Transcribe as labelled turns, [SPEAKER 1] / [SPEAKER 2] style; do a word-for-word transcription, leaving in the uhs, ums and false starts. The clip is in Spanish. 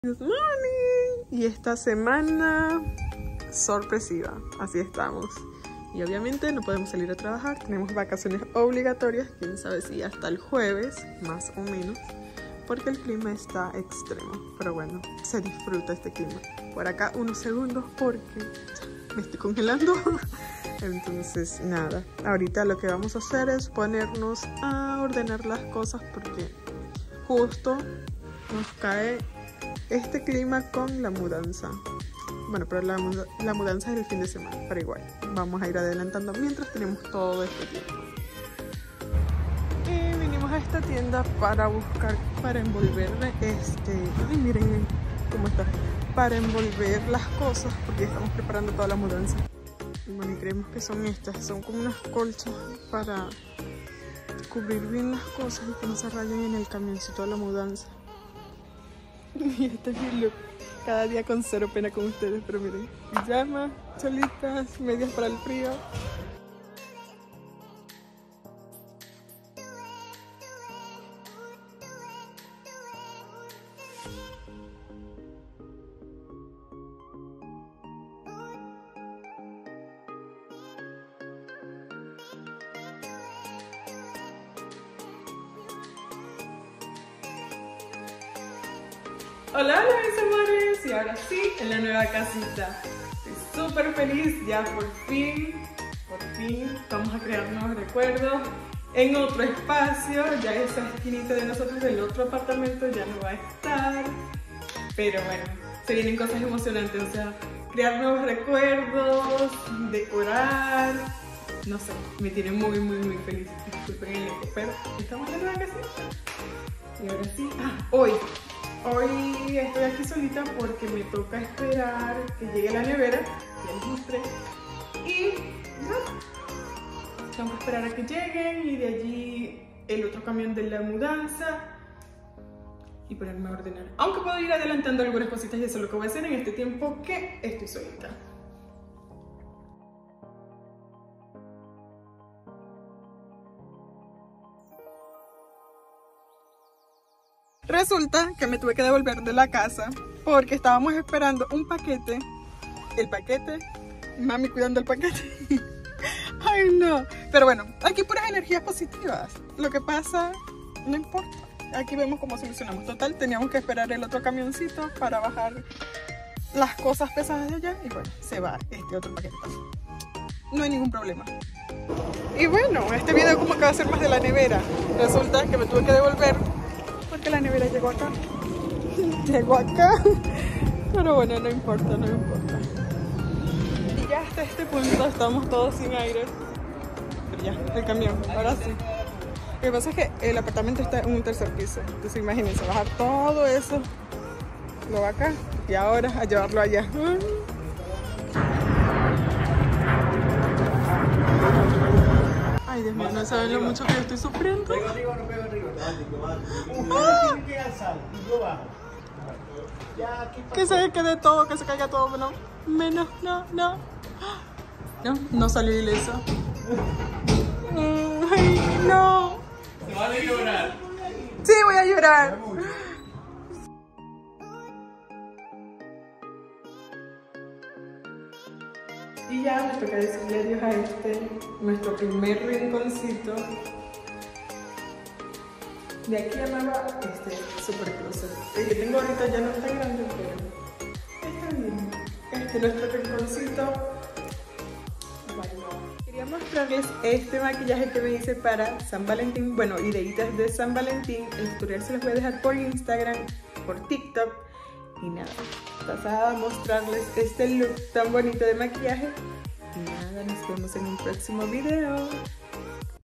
[SPEAKER 1] Good morning. Y esta semana sorpresiva, así estamos. Y obviamente no podemos salir a trabajar, tenemos vacaciones obligatorias, quién sabe si hasta el jueves, más o menos, porque el clima está extremo. Pero bueno, se disfruta este clima. Por acá unos segundos porque me estoy congelando. Entonces nada, ahorita lo que vamos a hacer es ponernos a ordenar las cosas porque justo nos cae este clima con la mudanza. Bueno, pero la, la mudanza es el fin de semana, pero igual vamos a ir adelantando mientras tenemos todo este tiempo. Y vinimos a esta tienda para buscar, para envolver este, ay miren cómo está, para envolver las cosas porque estamos preparando toda la mudanza. Y bueno, y creemos que son estas, son como unas colchas para cubrir bien las cosas y que no se rayen en el camioncito de la mudanza. Y este es mi look, cada día con cero pena con ustedes, pero miren, pijama, cholitas, medias para el frío. Hola, hola mis amores, y ahora sí, en la nueva casita. Estoy súper feliz, ya por fin, por fin vamos a crear nuevos recuerdos en otro espacio. Ya esa esquinita de nosotros del otro apartamento ya no va a estar. Pero bueno, se vienen cosas emocionantes, o sea, crear nuevos recuerdos, decorar, no sé, me tiene muy, muy, muy feliz. Disculpen el eco, pero estamos en la nueva casita. Y ahora sí, ah, hoy. Hoy estoy aquí solita porque me toca esperar que llegue la nevera, ya les mostré, y no, tengo que esperar a que lleguen y de allí el otro camión de la mudanza y ponerme a ordenar. Aunque puedo ir adelantando algunas cositas y eso es lo que voy a hacer en este tiempo que estoy solita. Resulta que me tuve que devolver de la casa porque estábamos esperando un paquete. El paquete, mami cuidando el paquete. Ay no, pero bueno, aquí puras energías positivas. Lo que pasa, no importa. Aquí vemos cómo solucionamos. Total, teníamos que esperar el otro camioncito para bajar las cosas pesadas de allá. Y bueno, se va este otro paquete también. No hay ningún problema. Y bueno, este video como que va a ser más de la nevera. Resulta que me tuve que devolver porque la nevera llegó acá. Llegó acá. Pero bueno, no importa, no importa. Y ya hasta este punto estamos todos sin aire. Pero ya, el camión, ahora sí. Lo que pasa es que el apartamento está en un tercer piso. Entonces imagínense, bajar todo eso, lo va acá y ahora a llevarlo allá. Ay, Dios mío, no saben lo mucho que yo estoy sufriendo.
[SPEAKER 2] Pego arriba, no pego arriba.
[SPEAKER 1] ¡Ah!
[SPEAKER 2] Tiene que alzar y yo bajo.
[SPEAKER 1] Que se quede todo, que se caiga todo, menos, menos, no, no. No, no salió ileso. Ay, no.
[SPEAKER 2] Se van a llorar.
[SPEAKER 1] Sí, voy a llorar. Y ya nos toca decirle adiós a este, nuestro primer rinconcito. De aquí a nada, este super closet. El que tengo ahorita ya no está grande, pero está bien. Este es nuestro rinconcito. Quería mostrarles este maquillaje que me hice para San Valentín. Bueno, ideitas de San Valentín. El tutorial se los voy a dejar por Instagram, por TikTok. Y nada, pasaba a mostrarles este look tan bonito de maquillaje. Y nada, nos vemos en un próximo video.